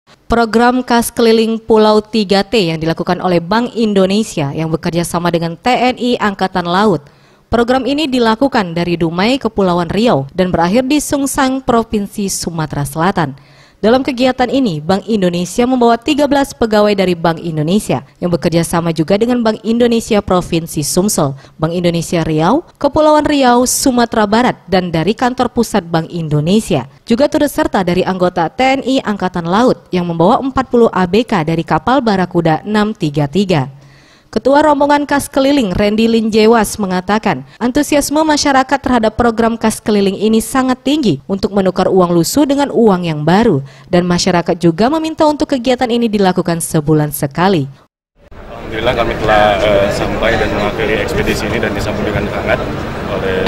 Program Kas Keliling Pulau 3T yang dilakukan oleh Bank Indonesia yang bekerja sama dengan TNI Angkatan Laut. Program ini dilakukan dari Dumai, Kepulauan Riau dan berakhir di Sungsang, Provinsi Sumatera Selatan. Dalam kegiatan ini, Bank Indonesia membawa 13 pegawai dari Bank Indonesia yang bekerja sama juga dengan Bank Indonesia Provinsi Sumsel, Bank Indonesia Riau, Kepulauan Riau, Sumatera Barat, dan dari kantor pusat Bank Indonesia. Juga turut serta dari anggota TNI Angkatan Laut yang membawa 40 ABK dari kapal Barakuda 633. Ketua rombongan Kas Keliling Randy Linjewas mengatakan, antusiasme masyarakat terhadap program Kas Keliling ini sangat tinggi untuk menukar uang lusuh dengan uang yang baru, dan masyarakat juga meminta untuk kegiatan ini dilakukan sebulan sekali. Alhamdulillah kami telah sampai dan mengakhiri ekspedisi ini dan disambut dengan hangat oleh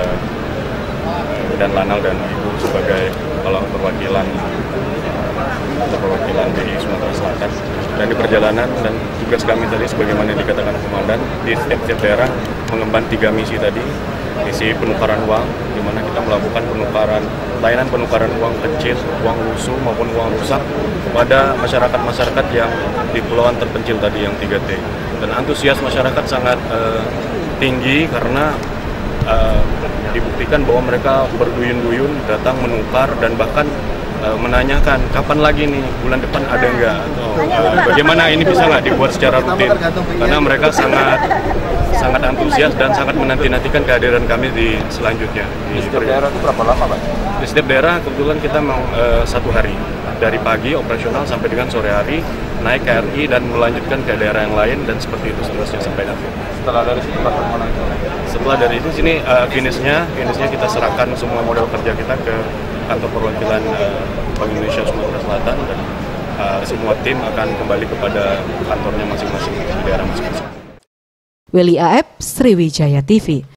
dan Lanal dan Ibu sebagai kepala perwakilan di Sumatera Selatan. Dan di perjalanan dan tugas kami tadi sebagaimana dikatakan komandan, di setiap daerah mengemban 3 misi tadi. Misi penukaran uang, di mana kita melakukan layanan penukaran uang kecil, uang lusuh maupun uang rusak pada masyarakat yang di pulauan terpencil tadi yang 3T. Dan antusias masyarakat sangat tinggi karena dibuktikan bahwa mereka berduyun-duyun datang menukar dan bahkan menanyakan kapan lagi nih, bulan depan ada nggak, atau bagaimana ini bisa nggak dibuat secara rutin, karena mereka sangat antusias dan sangat menanti-nantikan kehadiran kami di selanjutnya. Di setiap daerah itu berapa lama Pak? Di setiap daerah kebetulan kita mau 1 hari, dari pagi operasional sampai dengan sore hari, naik KRI dan melanjutkan ke daerah yang lain dan seperti itu seterusnya sampai akhir. Setelah dari sini mana? Setelah dari sini finishnya kita serahkan semua modal kerja kita ke kantor perwakilan Bank Indonesia Sumatera Selatan, dan semua tim akan kembali kepada kantornya masing-masing di daerah masing-masing. Welly Aep, Sriwijaya TV.